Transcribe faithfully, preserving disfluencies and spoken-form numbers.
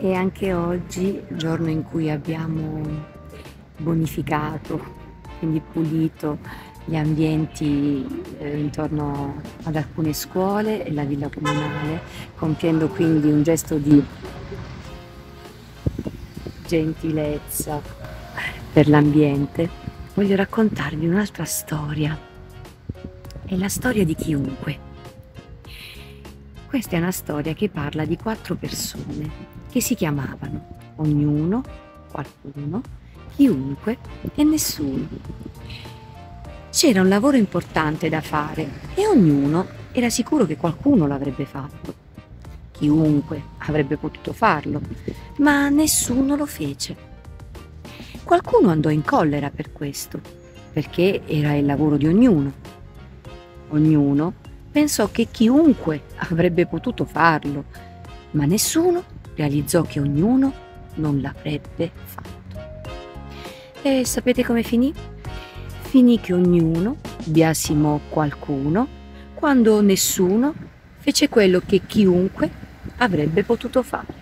E anche oggi, giorno in cui abbiamo bonificato, quindi pulito gli ambienti eh, intorno ad alcune scuole e la villa comunale, compiendo quindi un gesto di gentilezza per l'ambiente, voglio raccontarvi un'altra storia. È la storia di chiunque. Questa è una storia che parla di quattro persone che si chiamavano ognuno, qualcuno, chiunque e nessuno. C'era un lavoro importante da fare e ognuno era sicuro che qualcuno l'avrebbe fatto. Chiunque avrebbe potuto farlo, ma nessuno lo fece. Qualcuno andò in collera per questo, perché era il lavoro di ognuno. Ognuno pensò che chiunque avrebbe potuto farlo, ma nessuno realizzò che ognuno non l'avrebbe fatto. E sapete come finì? Finì che ognuno biasimò qualcuno quando nessuno fece quello che chiunque avrebbe potuto fare.